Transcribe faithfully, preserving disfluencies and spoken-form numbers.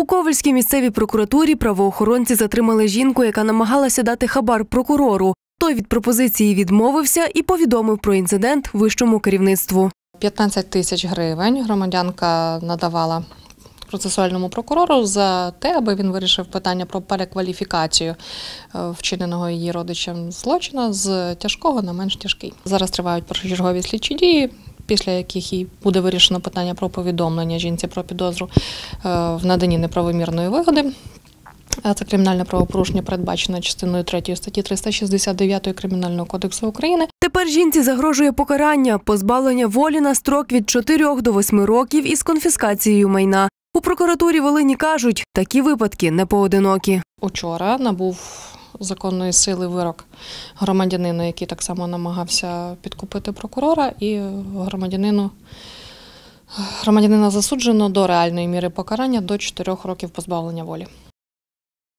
У Ковельській місцевій прокуратурі правоохоронці затримали жінку, яка намагалася дати хабар прокурору. Той від пропозиції відмовився і повідомив про інцидент вищому керівництву. п'ятнадцять тисяч гривень громадянка надавала процесуальному прокурору за те, аби він вирішив питання про перекваліфікацію вчиненого її родичем злочину з тяжкого на менш тяжкий. Зараз тривають першочергові слідчі дії, після яких і буде вирішено питання про повідомлення жінці про підозру в наданні неправомірної вигоди. Це кримінальне правопорушення, передбачене частиною третьою статті триста шістдесят дев'ять Кримінального кодексу України. Тепер жінці загрожує покарання – позбавлення волі на строк від чотирьох до восьми років із конфіскацією майна. У прокуратурі Волині кажуть, такі випадки не поодинокі. Учора набув законної сили вирок громадянину, який так само намагався підкупити прокурора, і громадянину Громадянина засуджено до реальної міри покарання до чотирьох років позбавлення волі.